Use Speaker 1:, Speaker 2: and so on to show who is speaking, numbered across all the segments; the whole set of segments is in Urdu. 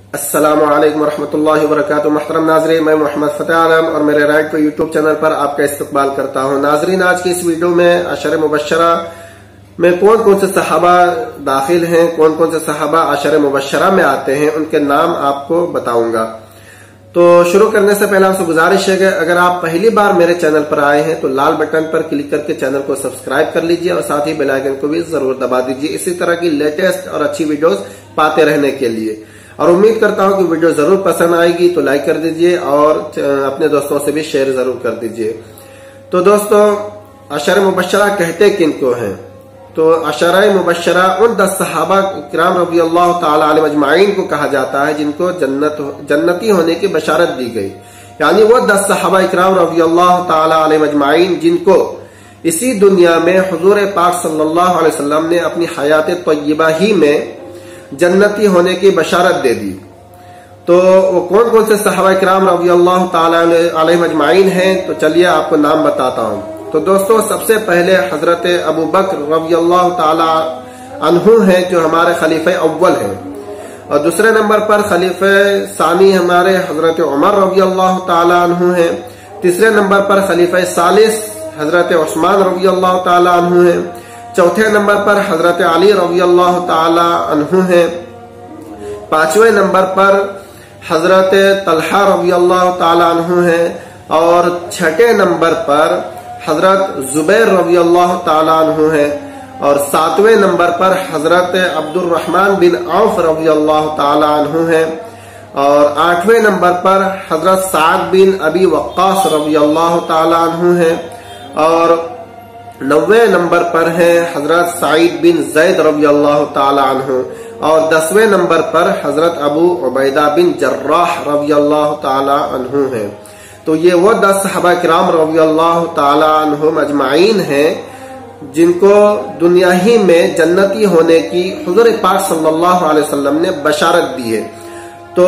Speaker 1: السلام علیکم ورحمۃ اللہ وبرکاتہ۔ محترم ناظرین، میں محمد فتح عالم اور میرے رائٹ کو یوٹیوب چینل پر آپ کا استقبال کرتا ہوں۔ ناظرین، آج کی اس ویڈیو میں عشر مبشرہ میں کون کون سے صحابہ داخل ہیں، کون کون سے صحابہ عشر مبشرہ میں آتے ہیں، ان کے نام آپ کو بتاؤں گا۔ تو شروع کرنے سے پہلے آپ سے گزارش ہے کہ اگر آپ پہلی بار میرے چینل پر آئے ہیں تو لال بٹن پر کلک کر کے چینل کو سبسکرائب کر لیجئے اور ساتھ ہی بیل آئیکن کو بھی ضرور دبا دیجئے، اسی طرح کی لیٹسٹ اور اچھی ویڈیوز پاتے رہنے کے لیے۔ اور امید کرتا ہوں کہ ویڈیو ضرور پسند آئے گی تو لائک کر دیجئے اور اپنے دوستوں سے بھی شیئر ضرور کر دیجئے۔ تو دوستو، عشر مبشرہ کہتے کن کو ہیں؟ تو عشرہ مبشرہ ان 10 صحابہ کرام رضی اللہ تعالی علیہ اجمعین کو کہا جاتا ہے جن کو جنتی ہونے کی بشارت دی گئی، یعنی وہ 10 صحابہ کرام رضی اللہ تعالی علیہ اجمعین جن کو اسی دنیا میں حضور پاک صلی اللہ علیہ وسلم نے اپنی حیات طیبہ ہی میں جنتی ہونے کی بشارت دے دی۔ تو وہ کون کون سے صحابہ کرام رضی اللہ تعالی علیہ اجمعین ہیں؟ تو چلیے آپ کو نام بتاتا ہوں۔ تو دوستو، سب سے پہلے حضرت ابو بکر رضی اللہ تعالی عنہ ہیں جو ہمارے خلیفہ اول ہیں، اور دوسرے نمبر پر خلیفہ ثانی ہمارے حضرت عمر رضی اللہ تعالی عنہ ہیں، تیسرے نمبر پر خلیفہ ثالث حضرت عثمان رضی اللہ تعالی عنہ ہیں، چوتھے نمبر پر حضرت علی رضی اللہ تعالی عنہ ہیں، پانچویں نمبر پر حضرت طلحہ رضی اللہ تعالی عنہ ہیں، اور چھٹے نمبر پر حضرت زبیر رضی اللہ تعالی عنہ ہیں، اور ساتویں نمبر پر حضرت عبد الرحمن بن عوف رضی اللہ تعالی عنہ ہیں، اور آٹھویں نمبر پر حضرت سعد بن ابی وقاص رضی اللہ تعالی عنہ ہیں، اور 9ویں نمبر پر ہیں حضرت سعید بن زید رضی اللہ تعالی عنہ، اور 10ویں نمبر پر حضرت ابو عبیدہ بن جراح رضی اللہ تعالی عنہ ہیں۔ تو یہ وہ 10 صحابہ کرام رضی اللہ تعالی عنہم اجمعین ہیں جن کو دنیا ہی میں جنتی ہونے کی حضور پاک صلی اللہ علیہ وسلم نے بشارت دی ہے۔ تو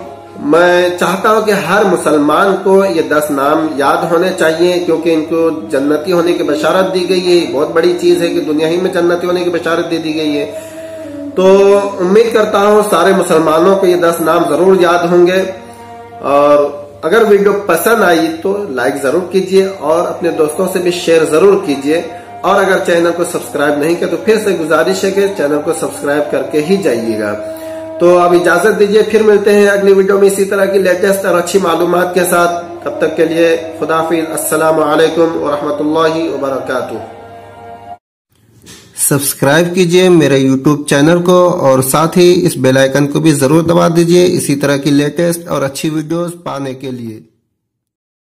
Speaker 1: میں چاہتا ہوں کہ ہر مسلمان کو یہ 10 نام یاد ہونے چاہیے، کیونکہ ان کو جنتی ہونے کی بشارت دی گئی ہے۔ بہت بڑی چیز ہے کہ دنیا ہی میں جنتی ہونے کی بشارت دے دی گئی ہے۔ تو امید کرتا ہوں سارے مسلمانوں کو یہ 10 نام ضرور یاد ہوں گے، اور اگر ویڈیو پسند آئی تو لائک ضرور کیجئے اور اپنے دوستوں سے بھی شیئر ضرور کیجئے، اور اگر چینل کو سبسکرائب نہیں کیا تو پھر سے گزارش ہے کہ چینل کو سبسکرائب کر کے ہی جائیے گا۔ تو اب اجازت دیجئے، پھر ملتے ہیں اگلی ویڈیو میں اسی طرح کی لیٹسٹ اور اچھی معلومات کے ساتھ۔ تب تک کے لیے خدا حافظ، السلام علیکم ورحمۃ اللہ وبرکاتہ۔ سبسکرائب کیجئے میرے یوٹیوب چینل کو اور ساتھ ہی اس بیل آئیکن کو بھی ضرور دبا دیجئے اسی طرح کی لیٹسٹ اور اچھی ویڈیوز پانے کے لیے۔